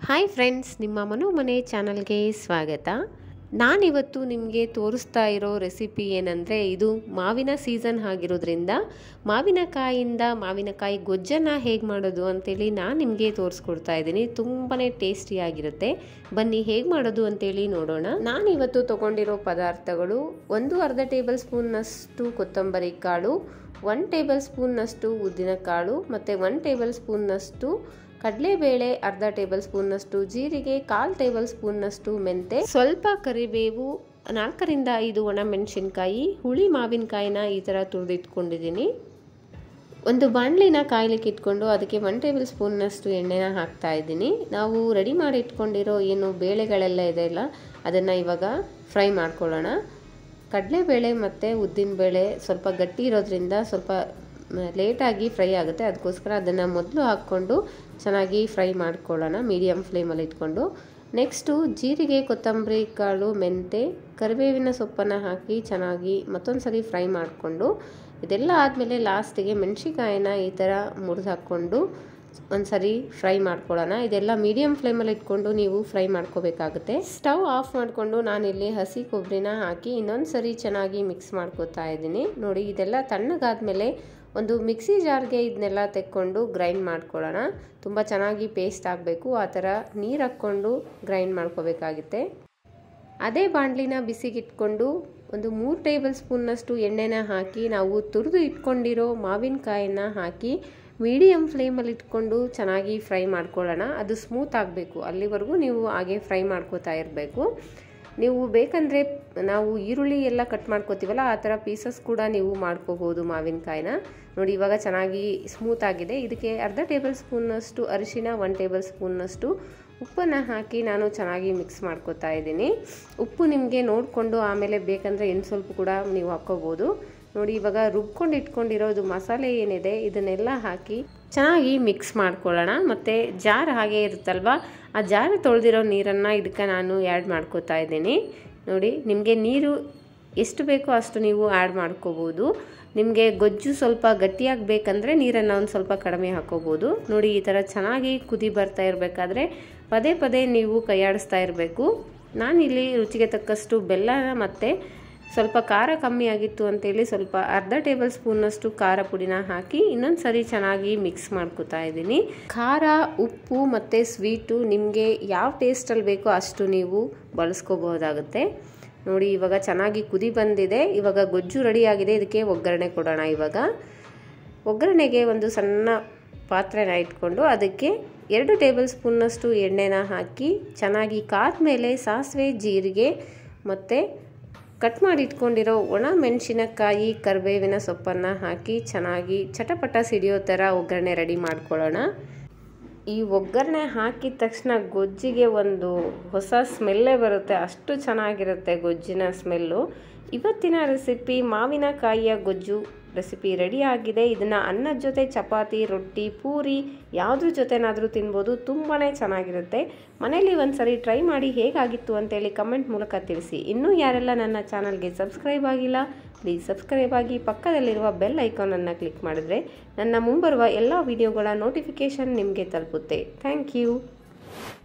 Hi friends, ನಿಮ್ಮ ಮನೆ ಚಾನಲ್ಗೆ ಸ್ವಾಗತ. ನಾನಿವತ್ತು ನಿಮಗೆ ತೋರಿಸ್ತಾ ಇರೋ ರೆಸಿಪಿ ಏನಂದರೆ, ಇದು ಮಾವಿನ ಸೀಸನ್ ಆಗಿರೋದ್ರಿಂದ ಮಾವಿನಕಾಯಿ ಗೊಜ್ಜನ್ನು ಹೇಗೆ ಮಾಡೋದು ಅಂತೇಳಿ ನಾನು ನಿಮಗೆ ತೋರಿಸ್ಕೊಡ್ತಾ ಇದ್ದೀನಿ. ತುಂಬಾ ಟೇಸ್ಟಿಯಾಗಿರುತ್ತೆ. ಬನ್ನಿ ಹೇಗೆ ಮಾಡೋದು ಅಂತೇಳಿ ನೋಡೋಣ. ನಾನಿವತ್ತು ತೊಗೊಂಡಿರೋ ಪದಾರ್ಥಗಳು: ಅರ್ಧ ಟೇಬಲ್ ಸ್ಪೂನ್ನಷ್ಟು ಕೊತ್ತಂಬರಿ ಕಾಳು, 1 ಟೇಬಲ್ ಸ್ಪೂನ್ನಷ್ಟು ಉದ್ದಿನಕಾಳು ಮತ್ತು 1 ಟೇಬಲ್ ಸ್ಪೂನ್ನಷ್ಟು ಕಡಲೆಬೇಳೆ, ಅರ್ಧ ಟೇಬಲ್ ಸ್ಪೂನ್ನಷ್ಟು ಜೀರಿಗೆ, 1/4 ಟೇಬಲ್ ಸ್ಪೂನ್ನಷ್ಟು ಮೆಂತೆ, ಸ್ವಲ್ಪ ಕರಿಬೇವು, 4 ರಿಂದ 5 ಒಣಮೆಣಸಿನ್ಕಾಯಿ, ಹುಳಿ ಮಾವಿನಕಾಯಿನ ಈ ಥರ ತುರಿದಿಟ್ಕೊಂಡಿದ್ದೀನಿ. ಒಂದು ಬಾಣಲಿನ ಕಾಯ್ಲಿಕ್ಕೆ ಇಟ್ಕೊಂಡು ಅದಕ್ಕೆ 1 ಟೇಬಲ್ ಸ್ಪೂನ್ನಷ್ಟು ಎಣ್ಣೆನ ಹಾಕ್ತಾ ಇದ್ದೀನಿ. ನಾವು ರೆಡಿ ಮಾಡಿ ಇಟ್ಕೊಂಡಿರೋ ಏನು ಬೇಳೆಗಳೆಲ್ಲ ಇದೆಯಲ್ಲ, ಅದನ್ನು ಇವಾಗ ಫ್ರೈ ಮಾಡ್ಕೊಳ್ಳೋಣ. ಕಡಲೆಬೇಳೆ ಮತ್ತು ಉದ್ದಿನಬೇಳೆ ಸ್ವಲ್ಪ ಗಟ್ಟಿ ಇರೋದ್ರಿಂದ ಸ್ವಲ್ಪ ಲೇಟಾಗಿ ಫ್ರೈ ಆಗುತ್ತೆ. ಅದಕ್ಕೋಸ್ಕರ ಅದನ್ನು ಮೊದಲು ಹಾಕ್ಕೊಂಡು ಚೆನ್ನಾಗಿ ಫ್ರೈ ಮಾಡ್ಕೊಳ್ಳೋಣ, ಮೀಡಿಯಮ್ ಫ್ಲೇಮಲ್ಲಿ ಇಟ್ಕೊಂಡು. ನೆಕ್ಸ್ಟು ಜೀರಿಗೆ, ಕೊತ್ತಂಬರಿ ಕಾಳು, ಮೆಂತೆ, ಕರಿಬೇವಿನ ಸೊಪ್ಪನ್ನು ಹಾಕಿ ಚೆನ್ನಾಗಿ ಮತ್ತೊಂದು ಸರಿ ಫ್ರೈ ಮಾಡಿಕೊಂಡು, ಇದೆಲ್ಲ ಆದಮೇಲೆ ಲಾಸ್ಟಿಗೆ ಮೆಣಸಿಕಾಯಿನ ಈ ಥರ ಮುರಿದು ಹಾಕ್ಕೊಂಡು ಒಂದು ಸರಿ ಫ್ರೈ ಮಾಡ್ಕೊಳ್ಳೋಣ. ಇದೆಲ್ಲ ಮೀಡಿಯಮ್ ಫ್ಲೇಮಲ್ಲಿ ಇಟ್ಕೊಂಡು ನೀವು ಫ್ರೈ ಮಾಡ್ಕೋಬೇಕಾಗುತ್ತೆ. ಸ್ಟವ್ ಆಫ್ ಮಾಡಿಕೊಂಡು ನಾನಿಲ್ಲಿ ಹಸಿ ಕೊಬ್ಬರಿನ ಹಾಕಿ ಇನ್ನೊಂದು ಸರಿ ಚೆನ್ನಾಗಿ ಮಿಕ್ಸ್ ಮಾಡ್ಕೋತಾ ಇದ್ದೀನಿ. ನೋಡಿ, ಇದೆಲ್ಲ ತಣ್ಣಗಾದ್ಮೇಲೆ ಒಂದು ಮಿಕ್ಸಿ ಜಾರ್ಗೆ ಇದನ್ನೆಲ್ಲ ತೆಕ್ಕೊಂಡು ಗ್ರೈಂಡ್ ಮಾಡ್ಕೊಳ್ಳೋಣ. ತುಂಬ ಚೆನ್ನಾಗಿ ಪೇಸ್ಟ್ ಆಗಬೇಕು, ಆ ಥರ ನೀರು ಹಾಕ್ಕೊಂಡು ಗ್ರೈಂಡ್ ಮಾಡ್ಕೋಬೇಕಾಗುತ್ತೆ. ಅದೇ ಬಾಣಲಿನ ಬಿಸಿಗಿಟ್ಕೊಂಡು ಒಂದು 3 ಟೇಬಲ್ ಸ್ಪೂನ್ನಷ್ಟು ಎಣ್ಣೆನ ಹಾಕಿ ನಾವು ತುರಿದು ಇಟ್ಕೊಂಡಿರೋ ಮಾವಿನಕಾಯಿನ ಹಾಕಿ ಮೀಡಿಯಮ್ ಫ್ಲೇಮಲ್ಲಿ ಇಟ್ಕೊಂಡು ಚೆನ್ನಾಗಿ ಫ್ರೈ ಮಾಡ್ಕೊಳ್ಳೋಣ. ಅದು ಸ್ಮೂತ್ ಆಗಬೇಕು, ಅಲ್ಲಿವರೆಗೂ ನೀವು ಹಾಗೆ ಫ್ರೈ ಮಾಡ್ಕೋತಾ ಇರಬೇಕು. ನೀವು ಬೇಕಂದರೆ ನಾವು ಈರುಳ್ಳಿ ಎಲ್ಲ ಕಟ್ ಮಾಡ್ಕೋತೀವಲ್ಲ, ಆ ಥರ ಪೀಸಸ್ ಕೂಡ ನೀವು ಮಾಡ್ಕೋಬೋದು ಮಾವಿನಕಾಯಿನ. ನೋಡಿ, ಇವಾಗ ಚೆನ್ನಾಗಿ ಸ್ಮೂತ್ ಆಗಿದೆ. ಇದಕ್ಕೆ ಅರ್ಧ ಟೇಬಲ್ ಸ್ಪೂನ್ನಷ್ಟು ಅರಿಶಿನ, 1 ಟೇಬಲ್ ಸ್ಪೂನ್ನಷ್ಟು ಉಪ್ಪನ್ನು ಹಾಕಿ ನಾನು ಚೆನ್ನಾಗಿ ಮಿಕ್ಸ್ ಮಾಡ್ಕೋತಾ ಇದ್ದೀನಿ. ಉಪ್ಪು ನಿಮಗೆ ನೋಡಿಕೊಂಡು ಆಮೇಲೆ ಬೇಕಂದರೆ ಇನ್ನು ಸ್ವಲ್ಪ ಕೂಡ ನೀವು ಹಾಕ್ಕೋಬೋದು. ನೋಡಿ, ಇವಾಗ ರುಬ್ಕೊಂಡು ಇಟ್ಕೊಂಡಿರೋದು ಮಸಾಲೆ ಏನಿದೆ ಇದನ್ನೆಲ್ಲ ಹಾಕಿ ಚೆನ್ನಾಗಿ ಮಿಕ್ಸ್ ಮಾಡ್ಕೊಳ್ಳೋಣ. ಮತ್ತು ಜಾರ್ ಹಾಗೆ ಇರುತ್ತಲ್ವ, ಆ ಜಾರ್ ತೊಳೆದಿರೋ ನೀರನ್ನು ಇದಕ್ಕೆ ನಾನು ಆ್ಯಡ್ ಮಾಡ್ಕೋತಾ ಇದ್ದೀನಿ. ನೋಡಿ, ನಿಮಗೆ ನೀರು ಎಷ್ಟು ಬೇಕೋ ಅಷ್ಟು ನೀವು ಆ್ಯಡ್ ಮಾಡ್ಕೋಬೋದು. ನಿಮಗೆ ಗೊಜ್ಜು ಸ್ವಲ್ಪ ಗಟ್ಟಿಯಾಗಿ ಬೇಕಂದರೆ ನೀರನ್ನು ಒಂದು ಸ್ವಲ್ಪ ಕಡಿಮೆ ಹಾಕೋಬೋದು. ನೋಡಿ, ಈ ಥರ ಚೆನ್ನಾಗಿ ಕುದಿ ಬರ್ತಾ ಇರಬೇಕಾದ್ರೆ ಪದೇ ಪದೇ ನೀವು ಕೈಯಾಡಿಸ್ತಾ ಇರಬೇಕು. ನಾನಿಲ್ಲಿ ರುಚಿಗೆ ತಕ್ಕಷ್ಟು ಬೆಲ್ಲನ ಮತ್ತು ಸ್ವಲ್ಪ ಖಾರ ಕಮ್ಮಿ ಆಗಿತ್ತು ಅಂತೇಳಿ ಸ್ವಲ್ಪ ಅರ್ಧ ಟೇಬಲ್ ಸ್ಪೂನ್ನಷ್ಟು ಖಾರ ಪುಡಿನ ಹಾಕಿ ಇನ್ನೊಂದು ಸರಿ ಚೆನ್ನಾಗಿ ಮಿಕ್ಸ್ ಮಾಡ್ಕೋತಾ ಇದ್ದೀನಿ. ಖಾರ, ಉಪ್ಪು ಮತ್ತು ಸ್ವೀಟು ನಿಮಗೆ ಯಾವ ಟೇಸ್ಟಲ್ಲಿ ಬೇಕೋ ಅಷ್ಟು ನೀವು ಬಳಸ್ಕೋಬಹುದಾಗುತ್ತೆ. ನೋಡಿ, ಇವಾಗ ಚೆನ್ನಾಗಿ ಕುದಿ ಬಂದಿದೆ. ಇವಾಗ ಗೊಜ್ಜು ರೆಡಿಯಾಗಿದೆ. ಇದಕ್ಕೆ ಒಗ್ಗರಣೆ ಕೊಡೋಣ. ಇವಾಗ ಒಗ್ಗರಣೆಗೆ ಒಂದು ಸಣ್ಣ ಪಾತ್ರೆನ ಇಟ್ಕೊಂಡು ಅದಕ್ಕೆ 2 ಟೇಬಲ್ ಸ್ಪೂನ್ನಷ್ಟು ಎಣ್ಣೆನ ಹಾಕಿ ಚೆನ್ನಾಗಿ ಕಾದ್ಮೇಲೆ ಸಾಸಿವೆ, ಜೀರಿಗೆ ಮತ್ತು ಕಟ್ ಮಾಡಿ ಇಟ್ಕೊಂಡಿರೋ ಒಣ ಮೆಣಸಿನಕಾಯಿ, ಕರಿಬೇವಿನ ಸೊಪ್ಪನ್ನು ಹಾಕಿ ಚೆನ್ನಾಗಿ ಚಟಪಟ ಸಿಡಿಯೋ ಥರ ಒಗ್ಗರಣೆ ರೆಡಿ ಮಾಡ್ಕೊಳ್ಳೋಣ. ಈ ಒಗ್ಗರಣೆ ಹಾಕಿದ ತಕ್ಷಣ ಗೊಜ್ಜಿಗೆ ಒಂದು ಹೊಸ ಸ್ಮೆಲ್ಲೇ ಬರುತ್ತೆ, ಅಷ್ಟು ಚೆನ್ನಾಗಿರುತ್ತೆ ಗೊಜ್ಜಿನ ಸ್ಮೆಲ್ಲು. ಇವತ್ತಿನ ರೆಸಿಪಿ ಮಾವಿನಕಾಯಿಯ ಗೊಜ್ಜು ರೆಸಿಪಿ ರೆಡಿ ಆಗಿದೆ. ಇದನ್ನು ಅನ್ನದ ಜೊತೆ, ಚಪಾತಿ, ರೊಟ್ಟಿ, ಪೂರಿ ಯಾವುದ್ರ ಜೊತೆನಾದರೂ ತಿನ್ಬೋದು. ತುಂಬಾ ಚೆನ್ನಾಗಿರುತ್ತೆ. ಮನೇಲಿ ಒಂದು ಸರಿ ಟ್ರೈ ಮಾಡಿ ಹೇಗಾಗಿತ್ತು ಅಂತೇಳಿ ಕಮೆಂಟ್ ಮೂಲಕ ತಿಳಿಸಿ. ಇನ್ನೂ ಯಾರೆಲ್ಲ ನನ್ನ ಚಾನಲ್ಗೆ ಸಬ್ಸ್ಕ್ರೈಬ್ ಆಗಿಲ್ಲ, ಪ್ಲೀಸ್ ಸಬ್ಸ್ಕ್ರೈಬ್ ಆಗಿ ಪಕ್ಕದಲ್ಲಿರುವ ಬೆಲ್ ಐಕಾನನ್ನು ಕ್ಲಿಕ್ ಮಾಡಿದ್ರೆ ನನ್ನ ಮುಂಬರುವ ಎಲ್ಲ ವಿಡಿಯೋಗಳ ನೋಟಿಫಿಕೇಷನ್ ನಿಮಗೆ ತಲುಪುತ್ತೆ. Thank you.